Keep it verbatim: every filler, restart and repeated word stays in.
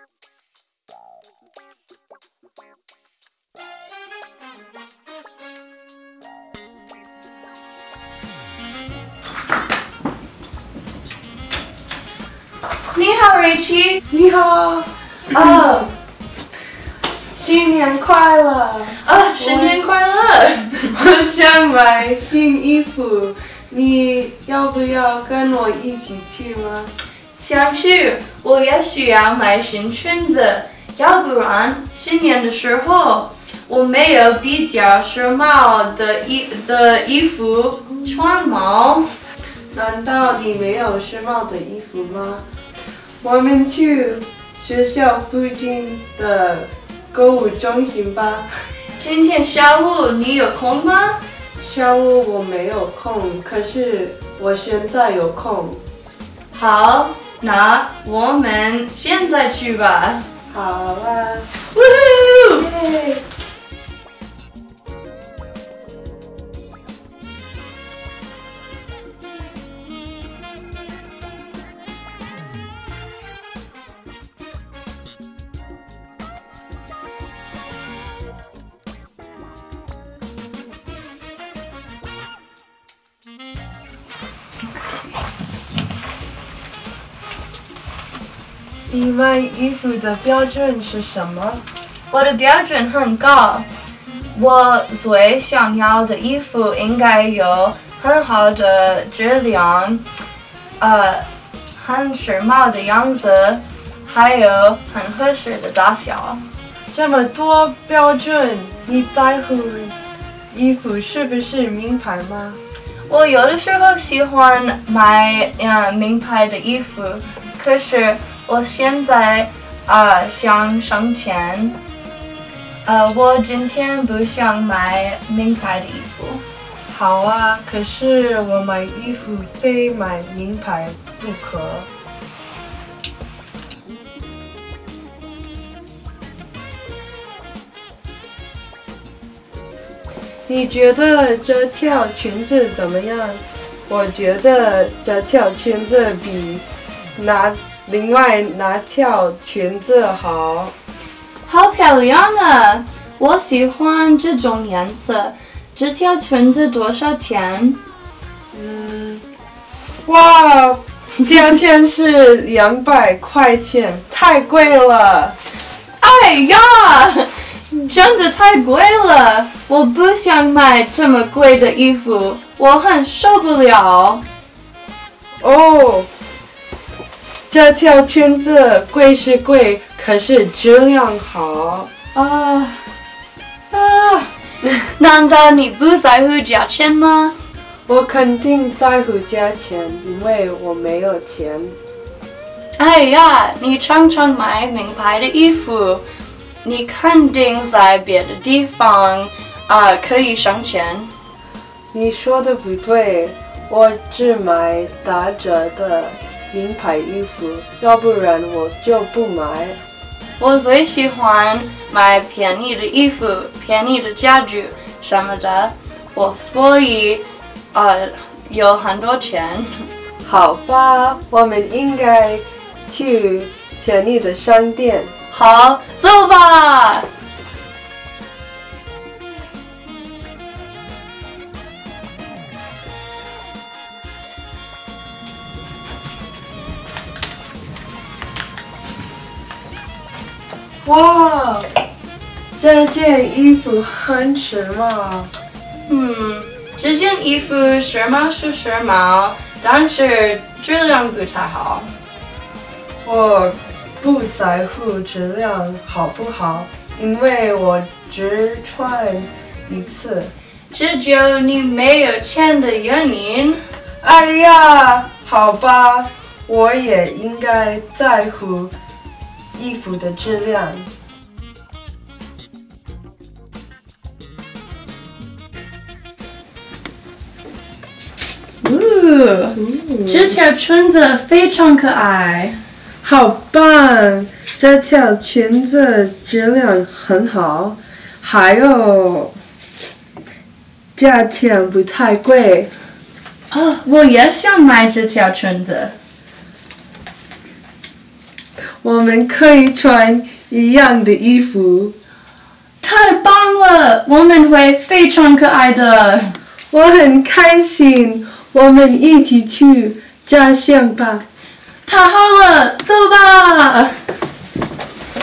你好 ，Richie。 你好。 哦， 新年快乐！ 啊，新年快乐！ 我想买新衣服，你要不要跟我一起去吗？ 想去，我也需要买新裙子，要不然新年的时候我没有比较时髦的衣的衣服穿吗？ 难道你没有时髦的衣服吗？我们去学校附近的购物中心吧。 今天下午你有空吗？ 下午我没有空，可是我现在有空。 好，那我们现在去吧。 好啊！ 呜呼！ 耶！你买衣服的标准是什么？ 我的标准很高，我最想要的衣服应该有很好的质量，呃，很时髦的样子，还有很合适的大小。 这么多标准，你在乎衣服是不是名牌吗？ 我有的时候喜欢买嗯名牌的衣服，可是我现在呃想省钱，呃，我今天不想买名牌的衣服。 好啊，可是我买衣服非买名牌不可。你觉得这条裙子怎么样？我觉得这条裙子比那另外那条裙子好。 好漂亮啊！我喜欢这种颜色。这条裙子多少钱？ 嗯，哇，价钱是两百块钱，太贵了。 哎呀，真的太贵了！我不想买这么贵的衣服，我很受不了。 哦，这条裙子贵是贵，可是质量好。 啊啊！难道你不在乎价钱吗？ 我肯定在乎价钱，因为我没有钱。 哎呀，你常常买名牌的衣服，你肯定在别的地方啊、呃、可以省钱。 你说的不对，我只买打折的名牌衣服，要不然我就不买。 我最喜欢买便宜的衣服、便宜的家具什么的，我所以呃有很多钱。 好吧，我们应该去便宜的商店。 好，走吧。 哇，这件衣服很时髦。 嗯，这件衣服时髦是时髦，但是质量不太好。 我不在乎质量好不好，因为我只穿一次。 这就你没有钱的原因。 哎呀，好吧，我也应该在乎衣服的质量。 哦，这条裙子非常可爱。 好棒！这条裙子质量很好，还有价钱不太贵。 哦，我也想买这条裙子。 我们可以穿一样的衣服。 太棒了，我们会非常可爱的。 我很开心，我们一起去家乡吧。 太好了，走吧。